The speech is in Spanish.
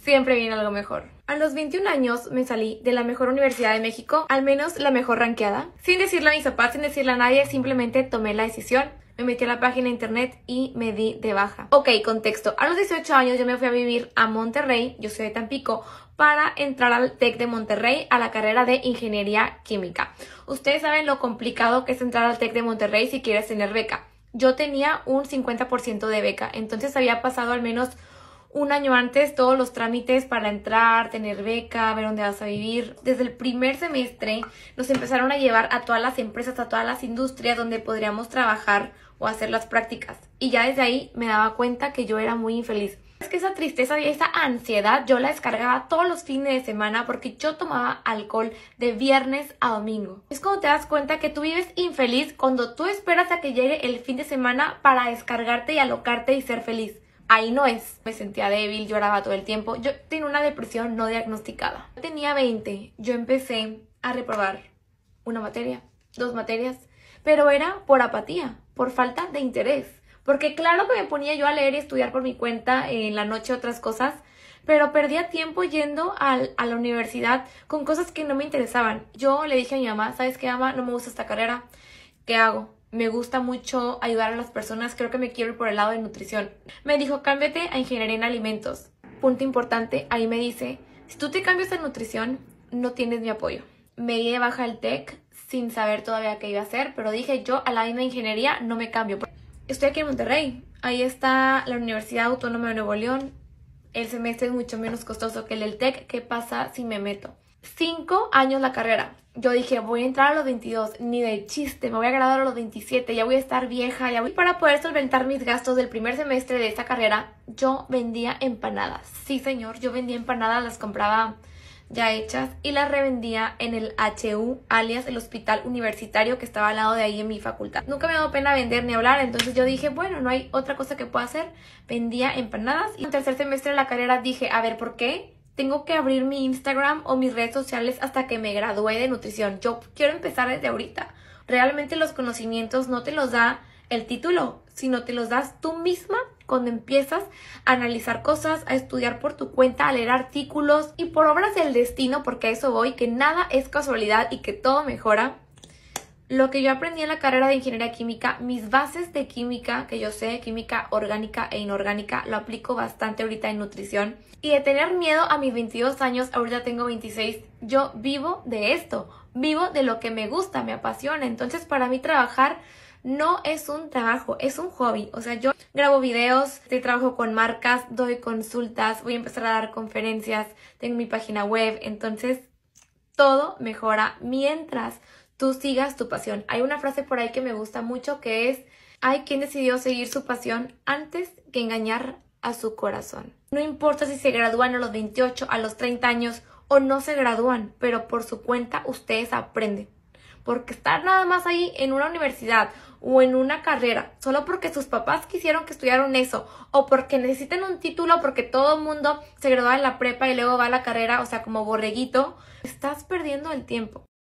siempre viene algo mejor. A los 21 años me salí de la mejor universidad de México, al menos la mejor rankeada. Sin decirle a mis papás, sin decirle a nadie, simplemente tomé la decisión. Me metí a la página de internet y me di de baja. Ok, contexto. A los 18 años yo me fui a vivir a Monterrey, yo soy de Tampico, para entrar al TEC de Monterrey a la carrera de Ingeniería Química. Ustedes saben lo complicado que es entrar al TEC de Monterrey si quieres tener beca. Yo tenía un 50% de beca, entonces había pasado al menos un año antes todos los trámites para entrar, tener beca, ver dónde vas a vivir. Desde el primer semestre nos empezaron a llevar a todas las empresas, a todas las industrias donde podríamos trabajar o hacer las prácticas. Y ya desde ahí me daba cuenta que yo era muy infeliz. Es que esa tristeza y esa ansiedad yo la descargaba todos los fines de semana porque yo tomaba alcohol de viernes a domingo. Es cuando te das cuenta que tú vives infeliz cuando tú esperas a que llegue el fin de semana para descargarte y alocarte y ser feliz. Ahí no es. Me sentía débil, lloraba todo el tiempo. Yo tenía una depresión no diagnosticada. Tenía 20. Yo empecé a reprobar una materia, 2 materias, pero era por apatía, por falta de interés. Porque claro que me ponía yo a leer y estudiar por mi cuenta en la noche otras cosas, pero perdía tiempo yendo a la universidad con cosas que no me interesaban. Yo le dije a mi mamá, ¿sabes qué, mamá? No me gusta esta carrera. ¿Qué hago? Me gusta mucho ayudar a las personas, creo que me quiero ir por el lado de nutrición. Me dijo, cámbiate a ingeniería en alimentos. Punto importante, ahí me dice, si tú te cambias a nutrición, no tienes mi apoyo. Me di de baja el TEC sin saber todavía qué iba a hacer, pero dije, yo a la misma ingeniería no me cambio. Estoy aquí en Monterrey, ahí está la Universidad Autónoma de Nuevo León. El semestre es mucho menos costoso que el del TEC. ¿Qué pasa si me meto? 5 años la carrera. Yo dije, voy a entrar a los 22, ni de chiste, me voy a graduar a los 27, ya voy a estar vieja, ya voy. Para poder solventar mis gastos del primer semestre de esta carrera, yo vendía empanadas. Sí, señor, yo vendía empanadas, las compraba ya hechas y las revendía en el HU, alias el hospital universitario que estaba al lado de ahí en mi facultad. Nunca me ha dado pena vender ni hablar, entonces yo dije, bueno, no hay otra cosa que pueda hacer. Vendía empanadas y en el tercer semestre de la carrera dije, a ver, ¿por qué tengo que abrir mi Instagram o mis redes sociales hasta que me gradúe de nutrición? Yo quiero empezar desde ahorita. Realmente los conocimientos no te los da el título, sino te los das tú misma cuando empiezas a analizar cosas, a estudiar por tu cuenta, a leer artículos y por obras del destino, porque a eso voy, que nada es casualidad y que todo mejora. Lo que yo aprendí en la carrera de Ingeniería Química, mis bases de química, que yo sé, química orgánica e inorgánica, lo aplico bastante ahorita en nutrición. Y de tener miedo a mis 22 años, ahorita tengo 26, yo vivo de esto, vivo de lo que me gusta, me apasiona. Entonces para mí trabajar no es un trabajo, es un hobby. O sea, yo grabo videos, trabajo con marcas, doy consultas, voy a empezar a dar conferencias, tengo mi página web, entonces todo mejora mientras tú sigas tu pasión. Hay una frase por ahí que me gusta mucho que es, hay quien decidió seguir su pasión antes que engañar a su corazón. No importa si se gradúan a los 28, a los 30 años o no se gradúan, pero por su cuenta ustedes aprenden. Porque estar nada más ahí en una universidad o en una carrera, solo porque sus papás quisieron que estudiaran eso, o porque necesitan un título, porque todo el mundo se gradúa en la prepa y luego va a la carrera, o sea, como borreguito, estás perdiendo el tiempo.